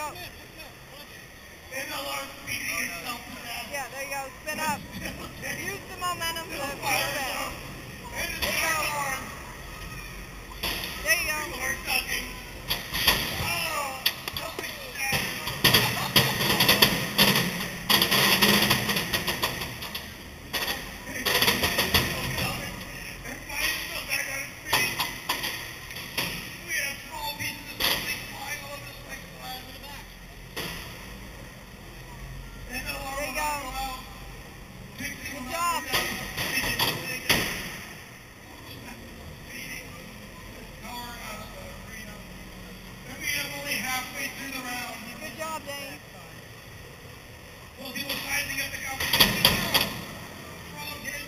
go. MLR speeding itself to death. Yeah, there you go. Spin up. Use the momentum to spin. And the sidearm. There you go. People are ducking. Oh, something shattered. Everybody's still back on its feet. We have small pieces of something flying all over the plexiglass in the back. MLR There you will not go. go out. Pixie will Good not job. go down. Beating the power out of the arena. And we have only halfway through the round. Good job, Dane. Well, he was sizing up the competition. Wrong hit.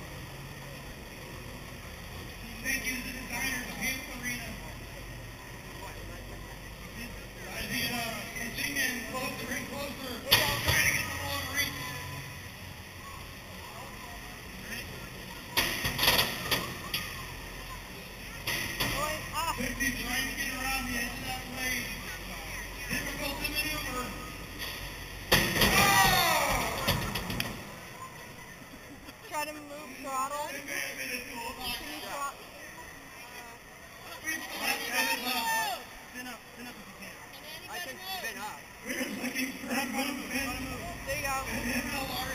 Thank you to the designers of Hughes Arena. Sizing it up, inching in closer and closer. Trying to get the long reach. Pixie trying to get around the edge of that blade. Difficult to maneuver. Try to move throttle. It may have been a dual Can you knockout. throttle? We still have 10 left. Spin up if you can. I can spin up. We're looking for a movement. There you go. And MLR